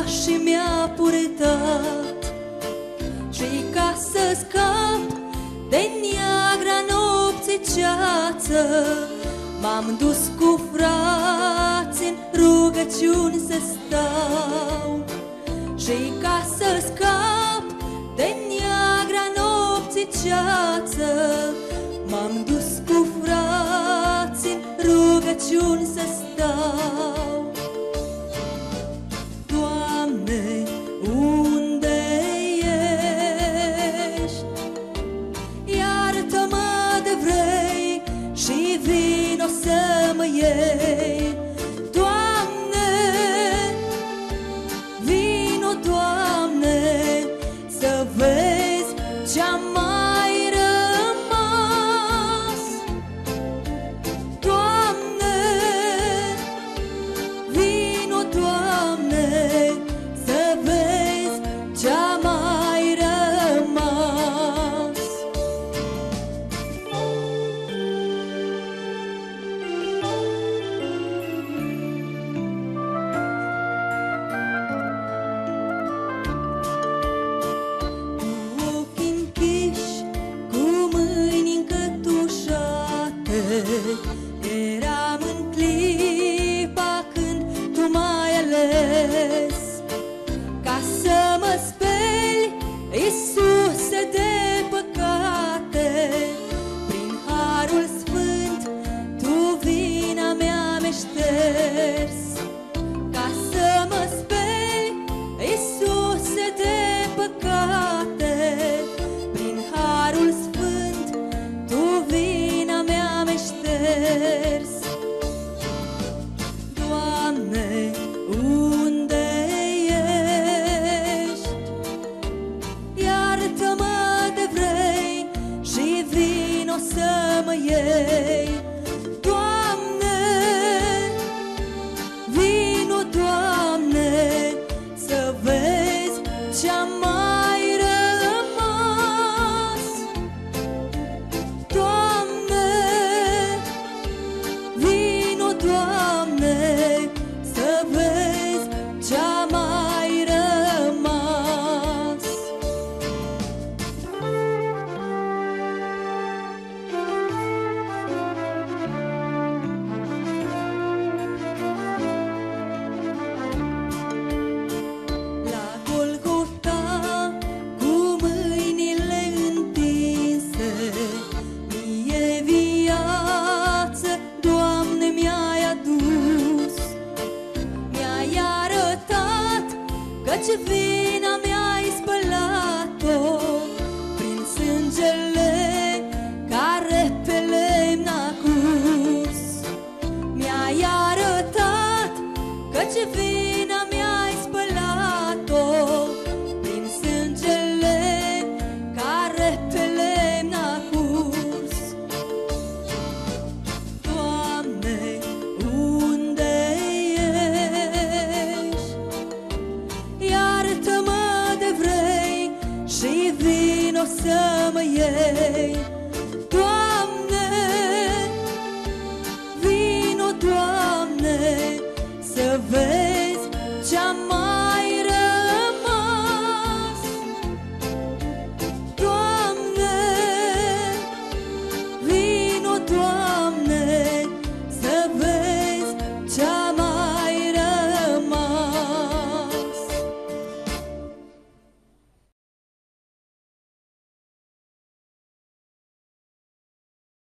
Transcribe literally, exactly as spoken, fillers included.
și mi-a purtat. Și ca să scap de neagra nopții ceață, m-am dus cu frații în rugăciuni să stau. Și ca să scap de neagra nopții ceață, m-am dus cu frații în rugăciuni să stau. Doamne, unde ești? Iartă-mă de vrei și vino să mă iei. Doamne, vino, Doamne, să vezi ce-am mai rămas. Doamne, vino, Doamne, să vezi ce-am mai rămas. Eram în clipa când tu m-ai ales ca să mă speli, Iisuse, de păcate. Prin harul sfânt tu vina mea mi-ai șters. Ca să mă speli, Iisuse, de păcate. Prin harul sfânt tu vina mea mi-ai șters. Doamne, unde ești? Iartă-mă de vrei și vino să mă iei. Doamne, vino, Doamne, să vezi ce-am mai rămas. Doamne, vino, Doamne, să vezi ce-am mai rămas. La Golgota, cu mâinile întinse, mie viață, Doamne, mi-ai adus. Mi-ai arătat căci vina mi-ai spălat-o prin sângele care pe lemn a curs. Mi-ai arătat căci vina mi-ai spălat-o prin sângele care pe lemn a curs. Doamne, unde ești? Iartă-mă de vrei și vino să mă iei.